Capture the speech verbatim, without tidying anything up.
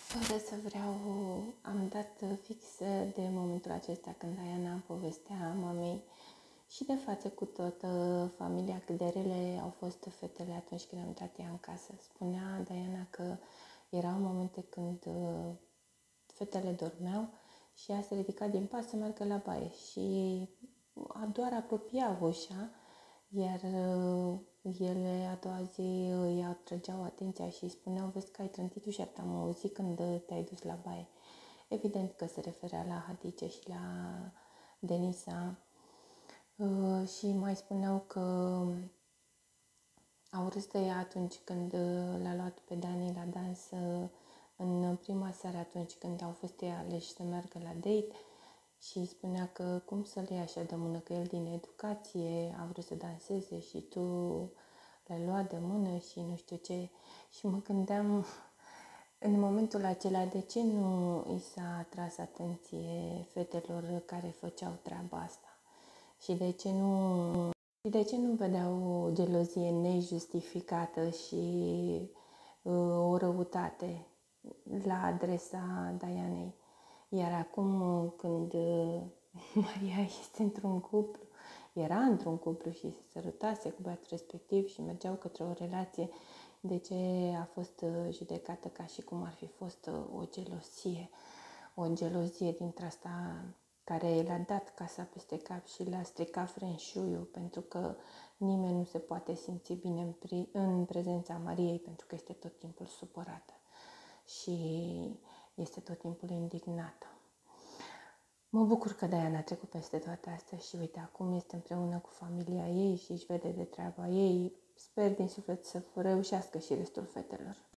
Fără să vreau, am dat fix de momentul acesta când Diana povestea mamei și de față cu toată familia cât de rele au fost fetele atunci când am intrat ea în casă. Spunea Diana că erau momente când fetele dormeau și ea se ridica din pat să meargă la baie și doar apropia ușa, iar ele a doua zi îi atrăgeau atenția și îi spuneau: vezi că ai trântit ușa, te-am auzit când te-ai dus la baie. Evident că se referea la Hatice și la Denisa și mai spuneau că au râs de ea atunci când l-a luat pe Dani la dans în prima seară, atunci când au fost ei aleși să meargă la date, și spunea că cum să-l iei așa de mână, că el din educație a vrut să danseze și tu l-ai luat de mână și nu știu ce. Și mă gândeam în momentul acela de ce nu i s-a atras atenție fetelor care făceau treaba asta și de ce nu, și de ce nu vedeau o gelozie nejustificată și uh, o răutate la adresa Dianei. Iar acum când Maria este într-un cuplu, era într-un cuplu și se sărutase cu băiatul respectiv și mergeau către o relație, de ce a fost judecată ca și cum ar fi fost o gelozie, o gelozie dintre asta care l-a dat casa peste cap și l-a stricat frenșuiul, pentru că nimeni nu se poate simți bine în, pri- în prezența Mariei, pentru că este tot timpul supărată și este tot timpul indignată. Mă bucur că Diana a trecut peste toate astea și uite, acum este împreună cu familia ei și își vede de treaba ei. Sper din suflet să reușească și restul fetelor.